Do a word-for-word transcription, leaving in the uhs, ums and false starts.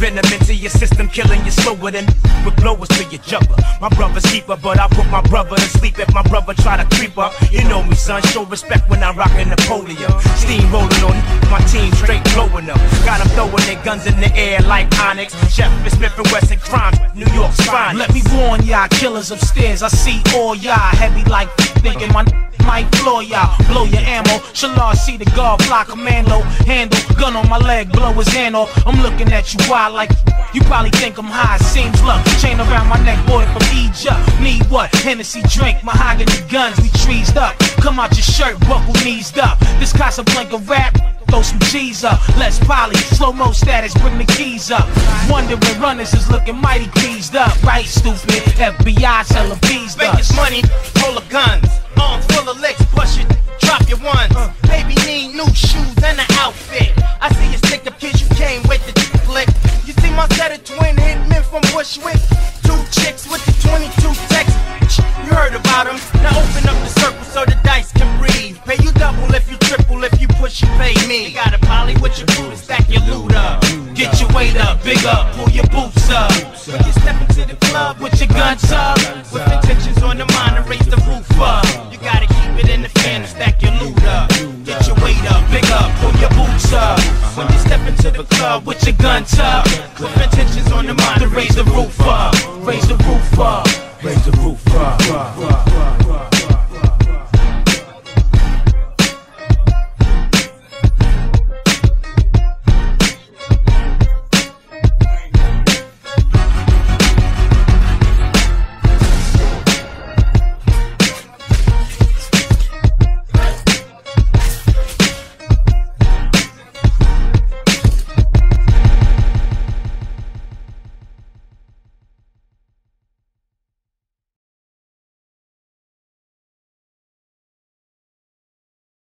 venom into your system, killing you slower than with blowers to your juggler. My brother's keeper, but I put my brother to sleep if my brother try to creep up. You know me, son, show respect when I rockin' Napoleon. Steam rolling on my team, straight blowing up. Got them throwing their guns in the air like Onyx. Chef Smith and Wesson crime, New York's finest. Let me warn y'all, killers upstairs. I see all y'all heavy like thinking my might floor y'all, blow your ammo. Shallar see the guard fly commando, handle gun on my leg, blow his hand off. I'm looking at you wild like you probably think I'm high. Seems luck, chain around my neck, boy from Egypt. Need what? Hennessy drink, mahogany guns, we trees up. Come out your shirt, buckle knees up. This Casablanca rap, throw some G's up. Let's poly, slow-mo status, bring the keys up. Wondering runners is looking mighty greased up. Right, stupid, F B I selling bees up. Make money, full of guns. Arms full of licks, push it, drop your ones. Uh, Baby need new shoes and an outfit. I see you stick up kids, you can't wait to flick. You see my set of twin hitmen from Bushwick. Two chicks with the twenty-two text. You heard about them. Now open up the circle so the dice can breathe. Pay you double if you triple, if you push you pay me. You got a poly with your crew to stack your loot up. Get your weight up, big up, pull your boots up. When you step into the club with your guns up, with intentions on the mind to raise the roof up. You gotta keep it in the fan to stack your loot up. Get your weight up, big up, pull your boots up. When you step into the club with your guns up, with intentions on the mind to raise the roof up. Raise the roof up. Raise the roof up.